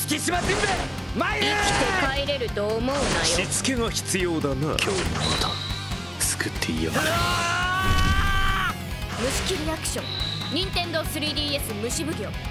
月島神兵衛参れ。 生きて帰れると思うなよ。 しつけが必要だな。今日もまた救っていやがる。 虫切りアクション任天堂 3DS 虫奉行